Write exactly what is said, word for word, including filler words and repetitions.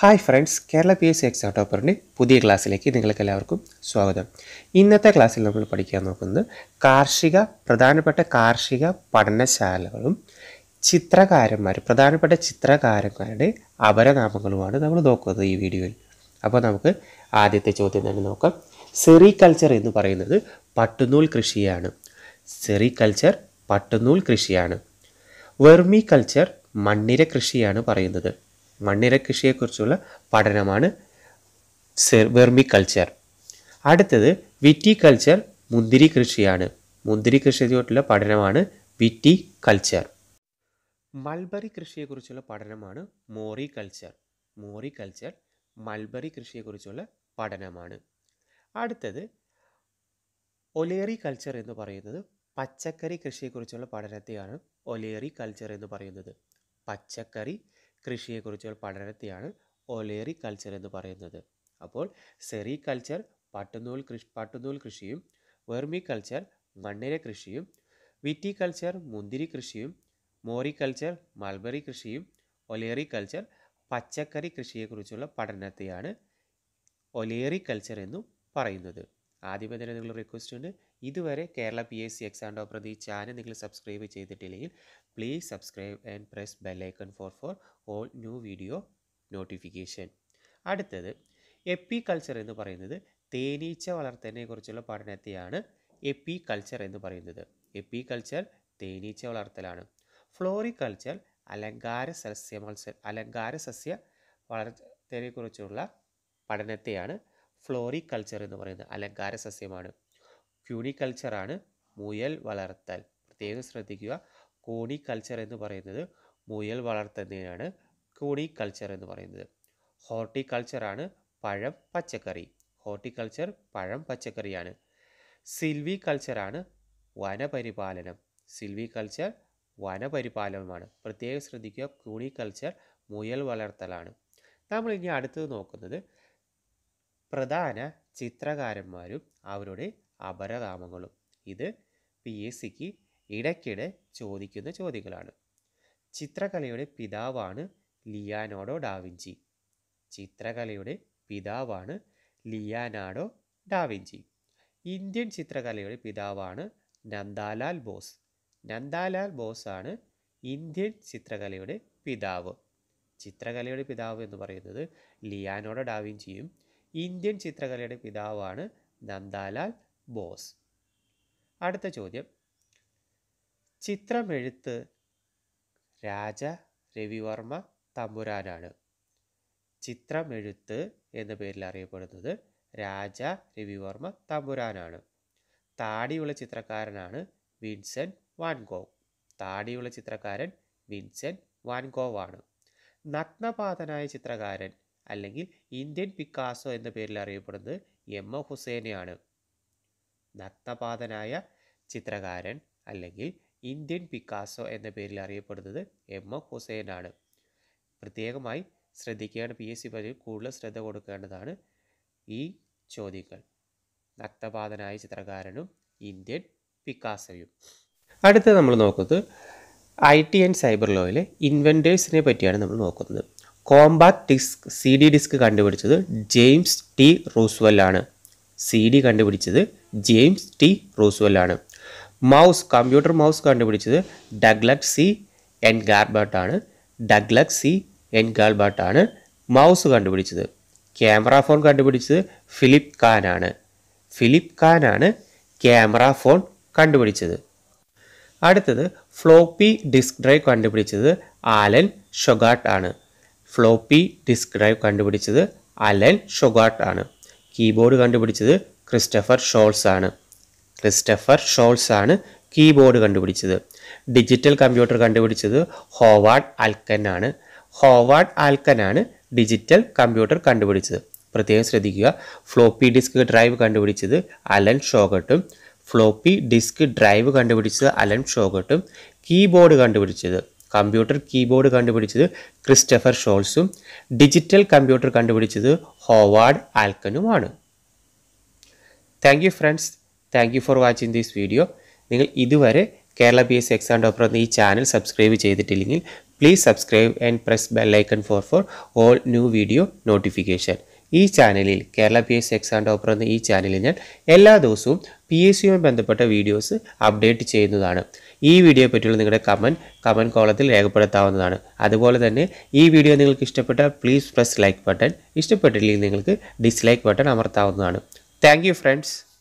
Hi friends, Kerala P S C exam ടോപ്പറിൻ്റെ പുതിയ ക്ലാസ്സിലേക്ക് നിങ്ങൾക്ക് എല്ലാവർക്കും സ്വാഗതം. ഇന്നത്തെ ക്ലാസ്സിൽ നമ്മൾ പഠിക്കാൻ നോക്കുന്നത് കാർഷിക പ്രധാനപ്പെട്ട കാർഷിക പഠനശാലകളും ചിത്രകാരന്മാർ പ്രധാനപ്പെട്ട ചിത്രകാരന്മാരുടെ അപരനാമങ്ങളുമാണ് നമ്മൾ നോക്കുന്നത് ഈ വീഡിയോയിൽ. അപ്പോൾ നമുക്ക് ആദ്യത്തെ ചോദ്യം തന്നെ നോക്കാം. സെറികൾച്ചർ എന്ന് പറയുന്നത് പട്ടുനൂൽ കൃഷിയാണ്. സെറികൾച്ചർ പട്ടുനൂൽ കൃഷിയാണ്. വെർമി കൾച്ചർ മണ്ണിര കൃഷിയാണ് പറയുന്നത്. മണ്ണിര കൃഷിയെക്കുറിച്ചുള്ള പഠനമാണ് വെർമി കൾച്ചർ. അടുത്തത് വിറ്റി കൾച്ചർ മുന്തിരി കൃഷിയാണ്. മുന്തിരി കൃഷിയോട്ടുള്ള പഠനമാണ് വിറ്റി കൾച്ചർ. മൾബറി കൃഷിയെക്കുറിച്ചുള്ള പഠനമാണ് moriculture. Moriculture mulberry കൃഷിയെക്കുറിച്ചുള്ള പഠനമാണ്. അടുത്തത് ഒലേറി കൾച്ചർ എന്ന് പറയുന്നത് പച്ചക്കറി കൃഷിയെക്കുറിച്ചുള്ള പഠനത്തെയാണ് ഒലേറി കൾച്ചർ എന്ന് പറയുന്നത്. പച്ചക്കറി കൃഷിയെക്കുറിച്ചുള്ള പഠനത്തെയാണ് ഒലേറി കൾച്ചർ എന്ന് പറയുന്നത്. അപ്പോൾ സെറി കൾച്ചർ പട്ടുനൂൽ കൃഷി പട്ടുനൂൽ കൃഷിയും വെർമി കൾച്ചർ മണ്ണിര കൃഷിയും വിറ്റി കൾച്ചർ മുന്തിരി കൃഷിയും മോറി കൾച്ചർ മൾബറി കൃഷിയും ഒലേറി കൾച്ചർ പച്ചക്കറി കൃഷിയെക്കുറിച്ചുള്ള പഠനത്തെയാണ് ഒലേറി കൾച്ചർ എന്നും പറയുന്നത്. ആദ്യമേ തന്നെ നിങ്ങൾ റിക്വസ്റ്റ് ഉണ്ട്, ഇതുവരെ Kerala P S C exam topper ഈ ചാനൽ നിങ്ങൾ സബ്സ്ക്രൈബ് ചെയ്തിട്ടില്ലെങ്കിൽ please subscribe and press bell icon for for all new video notification. അടുത്തത് എപ്പി കൾച്ചർ എന്ന് പറയുന്നത് തേനീച്ച വളർത്തലിനെ കുറിച്ചുള്ള പഠനത്തെയാണ് എപ്പി കൾച്ചർ എന്ന് പറയുന്നത്. എപ്പി കൾച്ചർ തേനീച്ച വളർത്തലാണ്. ഫ്ലോറികൾച്ചർ അലങ്കാര സസ്യ മത്സ്യ അലങ്കാര സസ്യ വളർത്തലിനെ കുറിച്ചുള്ള പഠനത്തെയാണ് ഫ്ലോറികൾച്ചർ എന്ന് പറയുന്നത്. അലങ്കാര സസ്യമാണ്. ക്യൂണിക്കൾച്ചറാണ് മുയൽ വളർത്തൽ. പ്രത്യേകം ശ്രദ്ധിക്കുക, കോണിക്കൾച്ചർ എന്ന് പറയുന്നത് മുയൽ വളർത്തുന്നതിനാണ് കോണിക്കൾച്ചർ എന്ന് പറയുന്നത്. ഹോർട്ടിക്കൾച്ചറാണ് പഴം പച്ചക്കറി. ഹോർട്ടിക്കൾച്ചർ പഴം പച്ചക്കറിയാണ്. സിൽവി കൾച്ചറാണ് വനപരിപാലനം. സിൽവി കൾച്ചർ വനപരിപാലനമാണ്. പ്രത്യേകം ശ്രദ്ധിക്കുക, കോണിക്കൾച്ചർ മുയൽ വളർത്തലാണ്. നമ്മൾ ഇനി അടുത്തത് നോക്കുന്നത് പ്രധാന ചിത്രകാരന്മാരും അവരുടെ അപരനാമങ്ങളും. ഇത് പി എസ് സിക്ക് ഇടയ്ക്കിടെ ചോദിക്കുന്ന ചോദ്യങ്ങളാണ്. ചിത്രകലയുടെ പിതാവാണ് ലിയാനാർഡോ ഡാവിഞ്ചി. ചിത്രകലയുടെ പിതാവാണ് ലിയാനാർഡോ ഡാവിഞ്ചി. ഇന്ത്യൻ ചിത്രകലയുടെ പിതാവാണ് നന്ദാലാൽ ബോസ്. നന്ദാലാൽ ബോസ് ആണ് ഇന്ത്യൻ ചിത്രകലയുടെ പിതാവ്. ചിത്രകലയുടെ പിതാവ് എന്ന് പറയുന്നത് ലിയാനാർഡോ ഡാവിഞ്ചിയും ഇന്ത്യൻ ചിത്രകലയുടെ പിതാവാണ് നന്ദാലാൽ ബോസ്. അടുത്ത ചോദ്യം, ചിത്രമെഴുത്ത് രാജ രവിവർമ്മ തമ്പുരാനാണ്. ചിത്രമെഴുത്ത് എന്ന പേരിൽ അറിയപ്പെടുന്നത് രാജ രവിവർമ്മ തമ്പുരാനാണ്. താടിയുള്ള ചിത്രകാരനാണ് വിൻസെൻ്റ് വാൻ ഗോഗ്. താടിയുള്ള ചിത്രകാരൻ വിൻസെൻ്റ് വാൻ ഗോഗ് ആണ്. നഗ്നപാതനായ ചിത്രകാരൻ അല്ലെങ്കിൽ ഇന്ത്യൻ പിക്കാസോ എന്ന പേരിൽ അറിയപ്പെടുന്നത് എം എ ഹുസൈനെയാണ്. നഗ്നപാതനായ ചിത്രകാരൻ അല്ലെങ്കിൽ ഇന്ത്യൻ പിക്കാസോ എന്ന പേരിൽ അറിയപ്പെടുന്നത് എം എ ഹുസൈനാണ്. പ്രത്യേകമായി ശ്രദ്ധിക്കേണ്ട, പി എസ് സി പരീക്ഷയിൽ കൂടുതൽ ശ്രദ്ധ കൊടുക്കേണ്ടതാണ് ഈ ചോദ്യങ്ങൾ. നഗ്നപാതനായ ചിത്രകാരനും ഇന്ത്യൻ പിക്കാസോയും. അടുത്ത നമ്മൾ നോക്കുന്നത് ഐ ടി ആൻഡ് സൈബർ ലോയിലെ ഇൻവെൻറ്റേഴ്സിനെ പറ്റിയാണ് നമ്മൾ നോക്കുന്നത്. Compact disc C D disc കണ്ടുപിടിച്ചത് ജെയിംസ് ടി റൂസ്വെൽ ആണ്. സി ഡി കണ്ടുപിടിച്ചത് ജെയിംസ് ടി റൂസ്വെൽ ആണ്. മൗസ് കമ്പ്യൂട്ടർ മൗസ് കണ്ടുപിടിച്ചത് ഡഗ്ലസ് സി എൻ ഗാർബർട്ട് ആണ്. ഡഗ്ലസ് സി എൻ ഗാർബർട്ട് ആണ് മൗസ് കണ്ടുപിടിച്ചത്. ക്യാമറ ഫോൺ കണ്ടുപിടിച്ചത് ഫിലിപ്പ് കാൻ ആണ്. ഫിലിപ്പ് കാൻ ആണ് ക്യാമറ ഫോൺ കണ്ടുപിടിച്ചത്. അടുത്തത് ഫ്ലോപ്പി ഡിസ്ക് ഡ്രൈവ് കണ്ടുപിടിച്ചത് ആലൻ ഷൊഗാട്ട് ആണ്. ഫ്ലോപ്പി ഡിസ്ക് ഡ്രൈവ് കണ്ടുപിടിച്ചത് അലൻ ഷൊഗാട്ട് ആണ്. കീബോർഡ് കണ്ടുപിടിച്ചത് ക്രിസ്റ്റഫർ ഷോൾസ് ആണ്. ക്രിസ്റ്റഫർ ഷോൾസ് ആണ് കീബോർഡ് കണ്ടുപിടിച്ചത്. ഡിജിറ്റൽ കമ്പ്യൂട്ടർ കണ്ടുപിടിച്ചത് ഹോവാർഡ് ആൽക്കൻ ആണ്. ഹോവാർഡ് ആൽക്കൻ ആണ് ഡിജിറ്റൽ കമ്പ്യൂട്ടർ കണ്ടുപിടിച്ചത്. പ്രത്യേകം ശ്രദ്ധിക്കുക, ഫ്ലോപ്പി ഡിസ്ക് ഡ്രൈവ് കണ്ടുപിടിച്ചത് അലൻ ഷോഗട്ടും ഫ്ലോപ്പി ഡിസ്ക് ഡ്രൈവ് കണ്ടുപിടിച്ചത് അലൻ ഷോഗട്ടും കീബോർഡ് കണ്ടുപിടിച്ചത് കമ്പ്യൂട്ടർ കീബോർഡ് കണ്ടുപിടിച്ചത് ക്രിസ്റ്റഫർ ഷോൾസും ഡിജിറ്റൽ കമ്പ്യൂട്ടർ കണ്ടുപിടിച്ചത് ഹോവാർഡ് ആൽക്കനുമാണ്. Thank you friends, thank you for watching this video. നിങ്ങൾ ഇതുവരെ Kerala P S C exam topper എന്ന ഈ ചാനൽ സബ്സ്ക്രൈബ് ചെയ്തിട്ടില്ലെങ്കിൽ Please subscribe and press bell icon for for all new video notification. ഈ ചാനലിൽ Kerala P S C exam topper എന്ന ഈ ചാനലിൽ ഞാൻ എല്ലാ ദിവസവും പി എസ് സിയുമായി ബന്ധപ്പെട്ട വീഡിയോസ് അപ്ഡേറ്റ് ചെയ്യുന്നതാണ്. ഈ വീഡിയോയെ പറ്റിയുള്ള നിങ്ങളുടെ കമൻറ്റ് കമൻറ്റ് കോളത്തിൽ രേഖപ്പെടുത്താവുന്നതാണ്. അതുപോലെ തന്നെ ഈ വീഡിയോ നിങ്ങൾക്ക് ഇഷ്ടപ്പെട്ടാൽ പ്ലീസ് പ്രസ് ലൈക്ക് ബട്ടൺ, ഇഷ്ടപ്പെട്ടില്ലെങ്കിൽ നിങ്ങൾക്ക് ഡിസ്ലൈക്ക് ബട്ടൺ അമർത്താവുന്നതാണ്. Thank you friends.